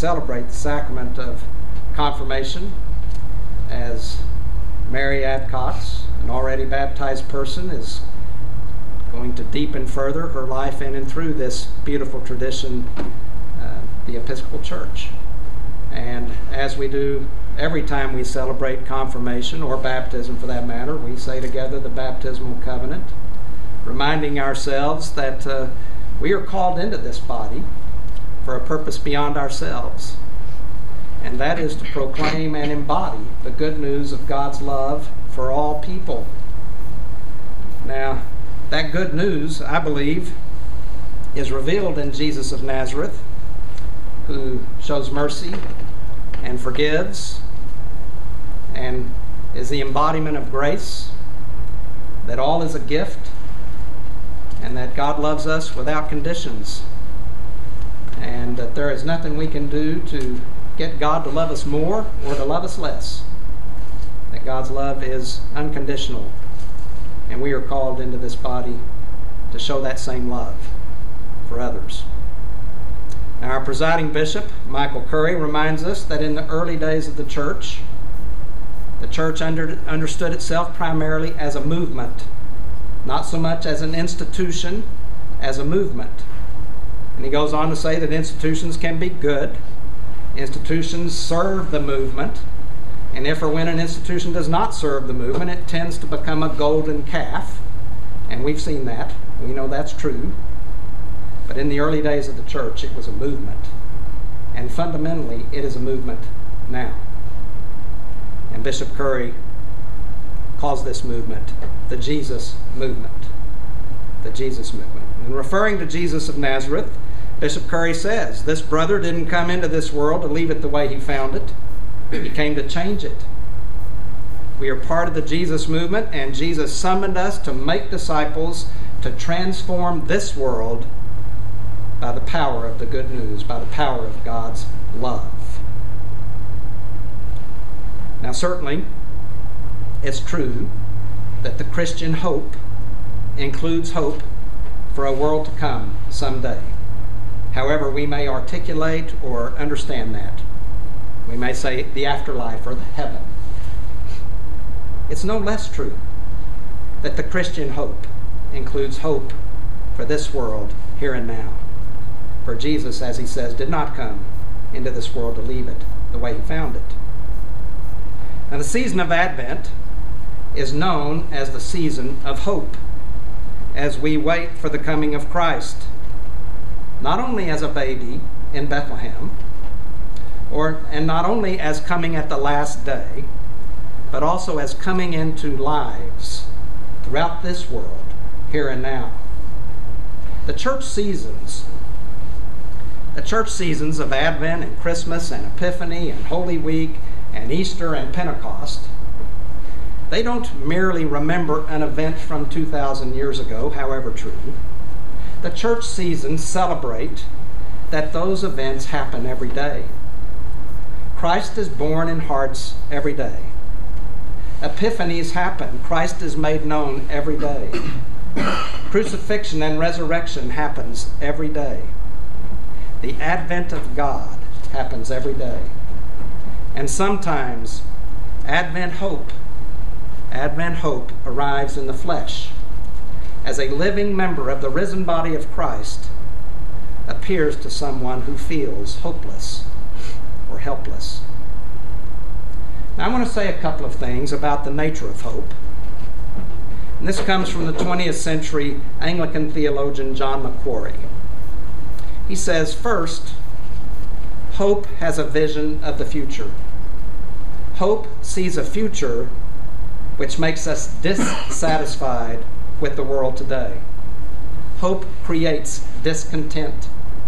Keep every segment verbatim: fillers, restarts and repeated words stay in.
celebrate the sacrament of confirmation, as Mary Adcox, an already baptized person, is going to deepen further her life in and through this beautiful tradition, uh, the Episcopal Church. And as we do every time we celebrate confirmation, or baptism for that matter, we say together the baptismal covenant, reminding ourselves that uh, we are called into this body for a purpose beyond ourselves, and that is to proclaim and embody the good news of God's love for all people. Now, that good news, I believe, is revealed in Jesus of Nazareth, who shows mercy and forgives and is the embodiment of grace, that all is a gift, and that God loves us without conditions, and that there is nothing we can do to get God to love us more or to love us less. That God's love is unconditional, and we are called into this body to show that same love for others. Now, our presiding bishop, Michael Curry, reminds us that in the early days of the church, the church under, understood itself primarily as a movement, not so much as an institution, as a movement. And he goes on to say that institutions can be good. Institutions serve the movement. And if or when an institution does not serve the movement, it tends to become a golden calf. And we've seen that. We know that's true. But in the early days of the church, it was a movement. And fundamentally, it is a movement now. And Bishop Curry calls this movement the Jesus movement. The Jesus movement. And referring to Jesus of Nazareth, Bishop Curry says, "This brother didn't come into this world to leave it the way he found it. He came to change it." We are part of the Jesus movement, and Jesus summoned us to make disciples, to transform this world by the power of the good news, by the power of God's love. Now, certainly, it's true that the Christian hope includes hope for a world to come someday. However we may articulate or understand that. We may say the afterlife or the heaven. It's no less true that the Christian hope includes hope for this world here and now. For Jesus, as he says, did not come into this world to leave it the way he found it. Now, the season of Advent is known as the season of hope, as we wait for the coming of Christ, not only as a baby in Bethlehem, or and not only as coming at the last day, but also as coming into lives throughout this world, here and now. The church seasons, the church seasons of Advent and Christmas and Epiphany and Holy Week and Easter and Pentecost, they don't merely remember an event from two thousand years ago, however true. The church seasons celebrate that those events happen every day. Christ is born in hearts every day. Epiphanies happen. Christ is made known every day. Crucifixion and resurrection happens every day. The advent of God happens every day. And sometimes Advent hope, Advent hope arrives in the flesh as a living member of the risen body of Christ appears to someone who feels hopeless or helpless. Now, I want to say a couple of things about the nature of hope. And this comes from the twentieth century Anglican theologian John Macquarrie. He says, first, hope has a vision of the future. Hope sees a future which makes us dissatisfied with the world today. Hope creates discontent.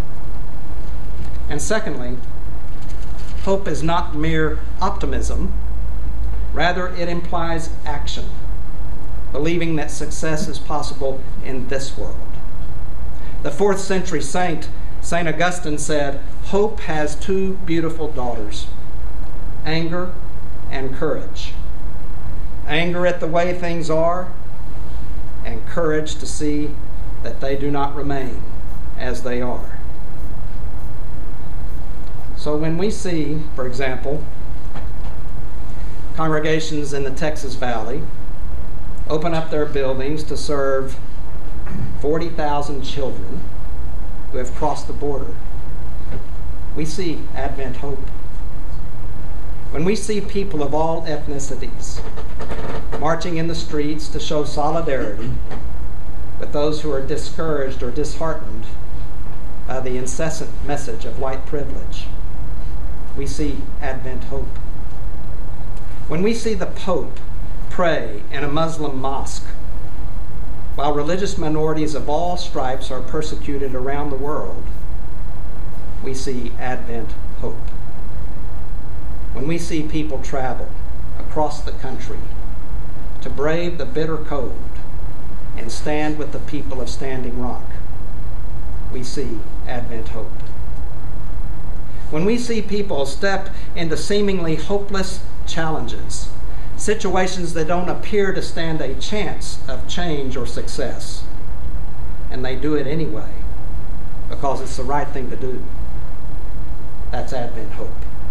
And secondly, hope is not mere optimism. Rather, it implies action, believing that success is possible in this world. The fourth century saint, Saint Augustine, said, "Hope has two beautiful daughters, anger and courage. Anger at the way things are, and courage to see that they do not remain as they are." So when we see, for example, congregations in the Texas Valley open up their buildings to serve forty thousand children who have crossed the border, we see Advent hope. When we see people of all ethnicities marching in the streets to show solidarity with those who are discouraged or disheartened by the incessant message of white privilege, we see Advent hope. When we see the Pope pray in a Muslim mosque while religious minorities of all stripes are persecuted around the world, we see Advent hope. When we see people travel across the country to brave the bitter cold and stand with the people of Standing Rock, we see Advent hope. When we see people step into seemingly hopeless challenges, situations that don't appear to stand a chance of change or success, and they do it anyway because it's the right thing to do, that's Advent hope.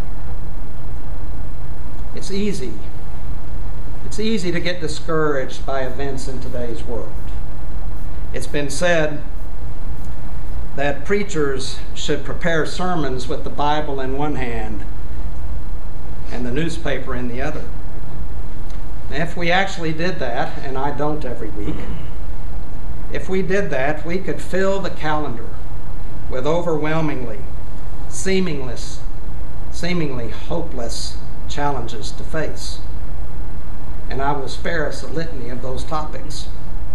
It's easy. It's easy to get discouraged by events in today's world. It's been said that preachers should prepare sermons with the Bible in one hand and the newspaper in the other. And if we actually did that, and I don't every week, if we did that, we could fill the calendar with overwhelmingly, seamless, seemingly hopeless challenges to face. And I will spare us a litany of those topics.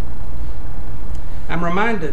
I'm reminded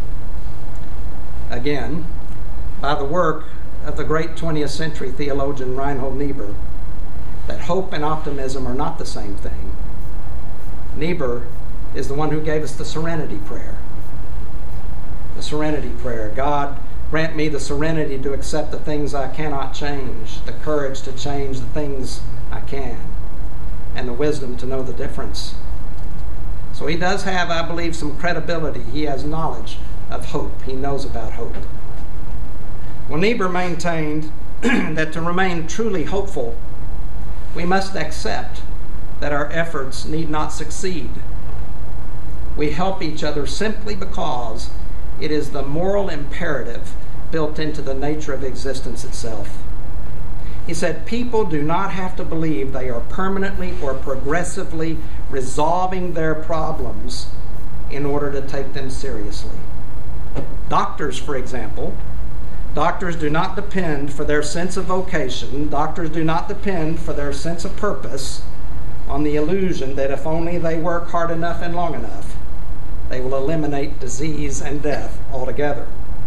again by the work of the great twentieth century theologian Reinhold Niebuhr that hope and optimism are not the same thing. Niebuhr is the one who gave us the serenity prayer. The serenity prayer. God, grant me the serenity to accept the things I cannot change, the courage to change the things I can, and the wisdom to know the difference. So he does have, I believe, some credibility. He has knowledge of hope. He knows about hope. Well, Niebuhr maintained that to remain truly hopeful, we must accept that our efforts need not succeed. We help each other simply because it is the moral imperative built into the nature of existence itself. He said, people do not have to believe they are permanently or progressively resolving their problems in order to take them seriously. Doctors, for example, doctors do not depend for their sense of vocation, doctors do not depend for their sense of purpose on the illusion that if only they work hard enough and long enough, they will eliminate disease and death altogether.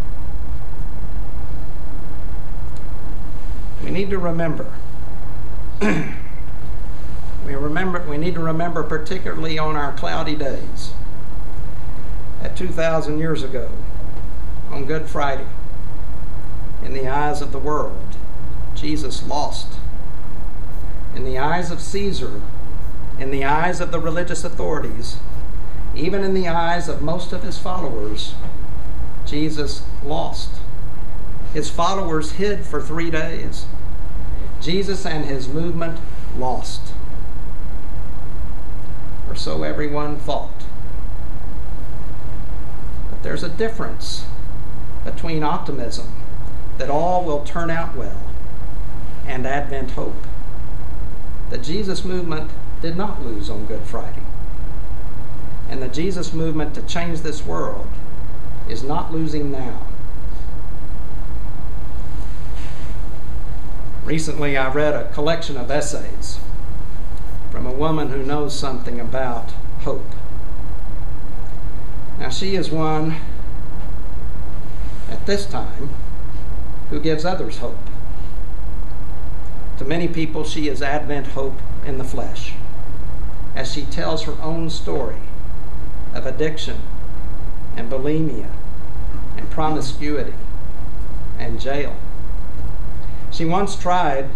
We need to remember, we remember, we need to remember particularly on our cloudy days, that two thousand years ago, on Good Friday, in the eyes of the world, Jesus lost. In the eyes of Caesar, in the eyes of the religious authorities, even in the eyes of most of his followers, Jesus lost. His followers hid for three days. Jesus and his movement lost. Or so everyone thought. But there's a difference between optimism that all will turn out well and Advent hope. The Jesus movement did not lose on Good Friday. And the Jesus movement to change this world is not losing now. Recently, I read a collection of essays from a woman who knows something about hope. Now, she is one, at this time, who gives others hope. To many people, she is Advent hope in the flesh, as she tells her own story of addiction and bulimia and promiscuity and jail. She once tried,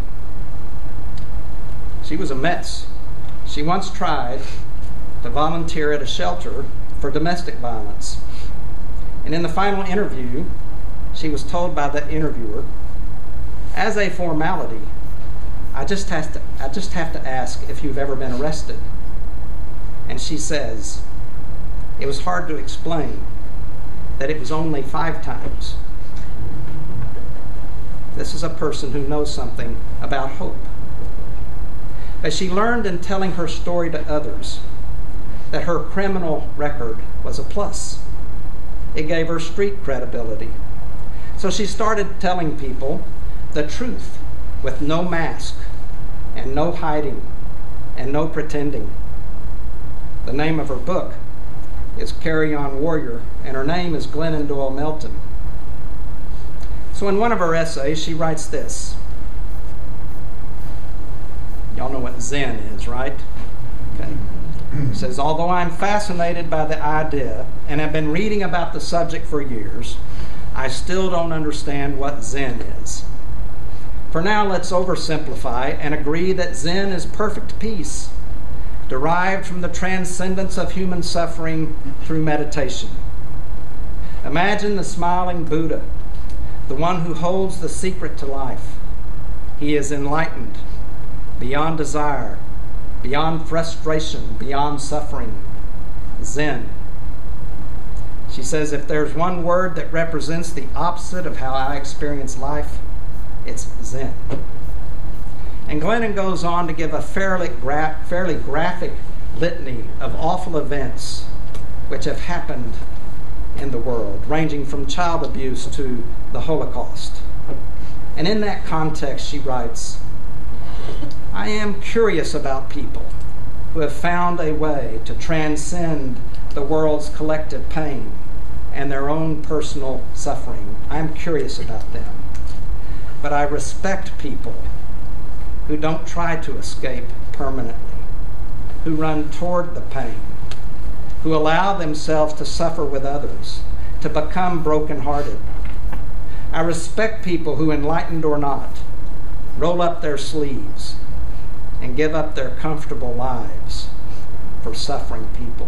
she was a mess. She once tried to volunteer at a shelter for domestic violence. And in the final interview, she was told by the interviewer As a formality, I just have to, I just have to ask if you've ever been arrested. And she says, it was hard to explain that it was only five times. This is a person who knows something about hope. As she learned in telling her story to others that her criminal record was a plus. It gave her street credibility. So she started telling people the truth with no mask and no hiding and no pretending. The name of her book is Carry On Warrior, and her name is Glennon Doyle Melton. So in one of her essays, she writes this. Y'all know what Zen is, right? Okay. It says, although I'm fascinated by the idea and have been reading about the subject for years, I still don't understand what Zen is. For now, let's oversimplify and agree that Zen is perfect peace, derived from the transcendence of human suffering through meditation. Imagine the smiling Buddha, the one who holds the secret to life. He is enlightened, beyond desire, beyond frustration, beyond suffering. Zen. She says, if there's one word that represents the opposite of how I experience life, it's Zen. And Glennon goes on to give a fairly, gra- fairly graphic litany of awful events which have happened in the world, ranging from child abuse to the Holocaust. And in that context, she writes, I am curious about people who have found a way to transcend the world's collective pain and their own personal suffering. I am curious about them. But I respect people who don't try to escape permanently, who run toward the pain, who allow themselves to suffer with others, to become brokenhearted. I respect people who, enlightened or not, roll up their sleeves and give up their comfortable lives for suffering people.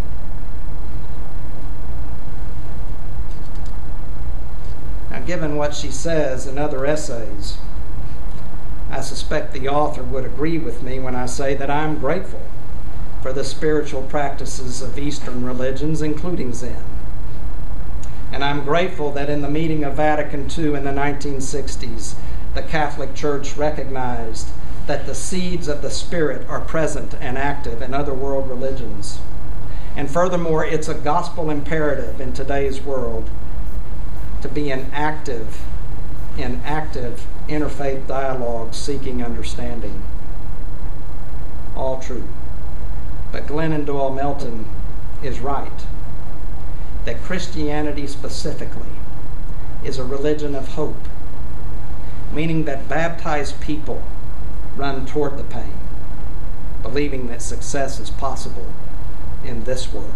Now, given what she says in other essays, I suspect the author would agree with me when I say that I'm grateful for the spiritual practices of Eastern religions, including Zen. And I'm grateful that in the meeting of Vatican Two in the nineteen sixties, the Catholic Church recognized that the seeds of the Spirit are present and active in other world religions. And furthermore, it's a gospel imperative in today's world to be an active, in active interfaith dialogue seeking understanding. All true. But Glennon Doyle Melton is right that Christianity specifically is a religion of hope, meaning that baptized people run toward the pain, believing that success is possible in this world.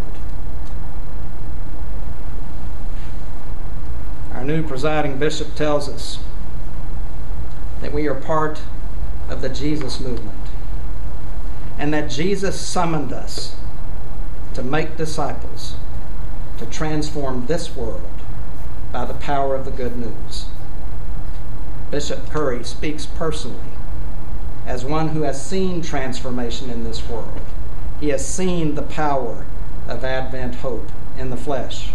Our new presiding bishop tells us that we are part of the Jesus movement and that Jesus summoned us to make disciples, to transform this world by the power of the good news. Bishop Curry speaks personally as one who has seen transformation in this world. He has seen the power of Advent hope in the flesh.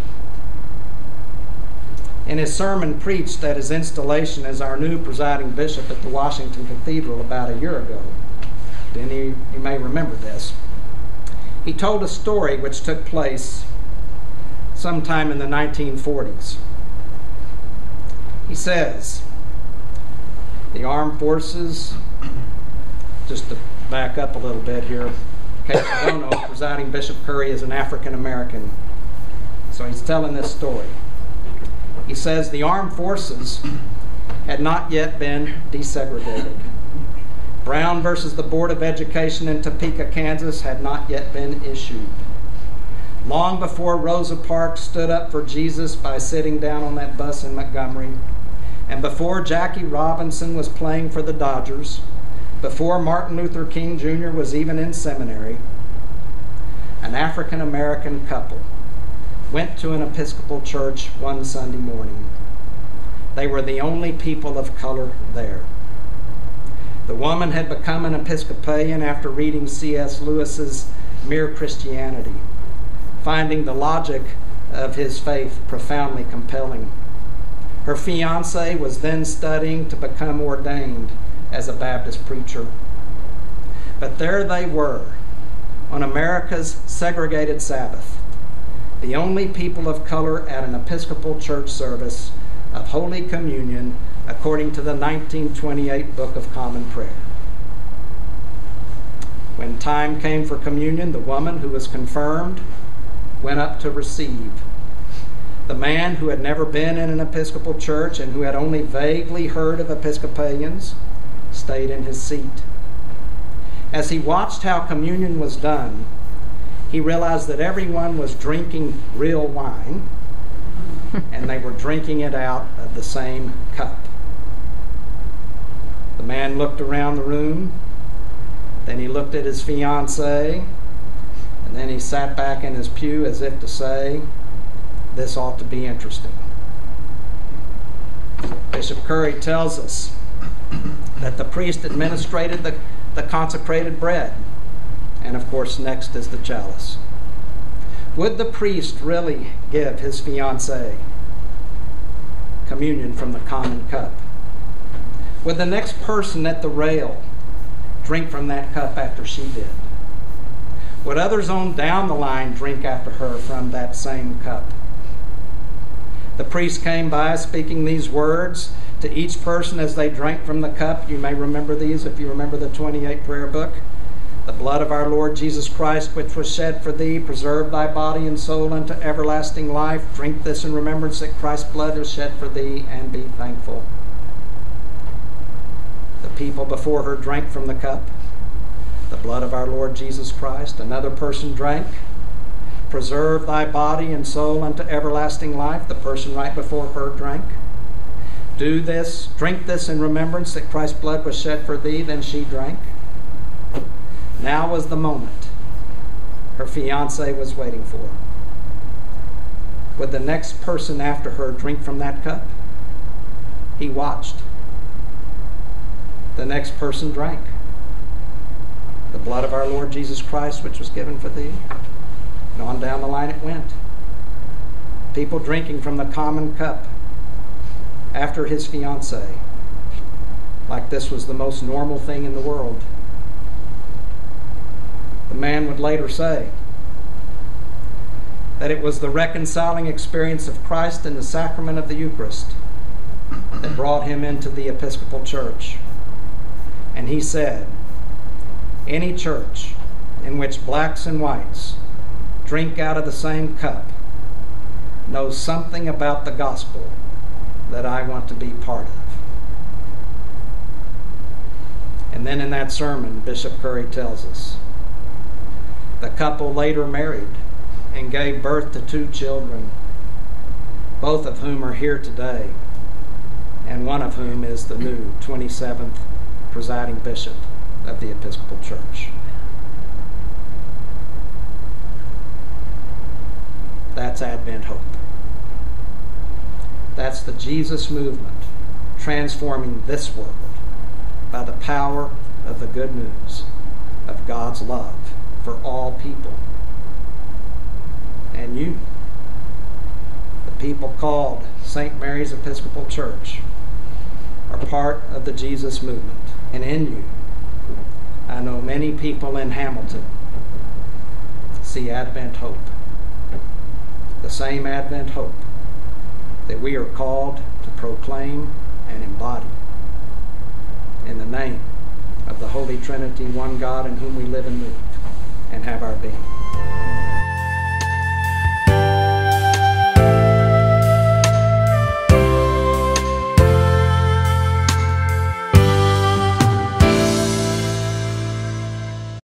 In his sermon preached at his installation as our new presiding bishop at the Washington Cathedral about a year ago, then you, you may remember this, he told a story which took place sometime in the nineteen forties. He says, the armed forces, just to back up a little bit here, in case you don't know, presiding Bishop Curry is an African American. So he's telling this story. He says the armed forces had not yet been desegregated. Brown versus the Board of Education in Topeka, Kansas had not yet been issued. Long before Rosa Parks stood up for Jesus by sitting down on that bus in Montgomery, and before Jackie Robinson was playing for the Dodgers, before Martin Luther King Junior was even in seminary, an African American couple went to an Episcopal church one Sunday morning. They were the only people of color there. The woman had become an Episcopalian after reading C S Lewis's Mere Christianity, finding the logic of his faith profoundly compelling. Her fiancé was then studying to become ordained as a Baptist preacher. But there they were, on America's segregated Sabbath, the only people of color at an Episcopal church service of Holy Communion according to the nineteen twenty-eight Book of Common Prayer. When time came for communion, the woman who was confirmed went up to receive. The man who had never been in an Episcopal church and who had only vaguely heard of Episcopalians stayed in his seat. As he watched how communion was done, he realized that everyone was drinking real wine, and they were drinking it out of the same cup. The man looked around the room, then he looked at his fiancée, and then he sat back in his pew as if to say, "This ought to be interesting." Bishop Curry tells us that the priest administrated the, the consecrated bread, and of course next is the chalice. Would the priest really give his fiancée communion from the common cup? Would the next person at the rail drink from that cup after she did? Would others on down the line drink after her from that same cup? The priest came by speaking these words to each person as they drank from the cup. You may remember these if you remember the twenty-eight prayer book. The blood of our Lord Jesus Christ, which was shed for thee, preserve thy body and soul unto everlasting life. Drink this in remembrance that Christ's blood was shed for thee, and be thankful. The people before her drank from the cup, the blood of our Lord Jesus Christ. Another person drank, preserve thy body and soul unto everlasting life. The person right before her drank. Do this, drink this in remembrance that Christ's blood was shed for thee. Then she drank. Now was the moment her fiancé was waiting for. Would the next person after her drink from that cup? He watched. The next person drank. The blood of our Lord Jesus Christ, which was given for thee. And on down the line it went. People drinking from the common cup after his fiancée, like this was the most normal thing in the world. The man would later say that it was the reconciling experience of Christ in the sacrament of the Eucharist that brought him into the Episcopal Church. And he said, any church in which blacks and whites drink out of the same cup knows something about the gospel that I want to be part of. And then in that sermon, Bishop Curry tells us, the couple later married and gave birth to two children, both of whom are here today, and one of whom is the new twenty-seventh presiding bishop of the Episcopal Church. That's Advent hope. That's the Jesus movement transforming this world by the power of the good news of God's love for all people. And you, the people called Saint Mary's Episcopal Church, are part of the Jesus movement. And in you, I know many people in Hamilton see Advent hope. The same Advent hope that we are called to proclaim and embody. In the name of the Holy Trinity, one God in whom we live and move and have our being.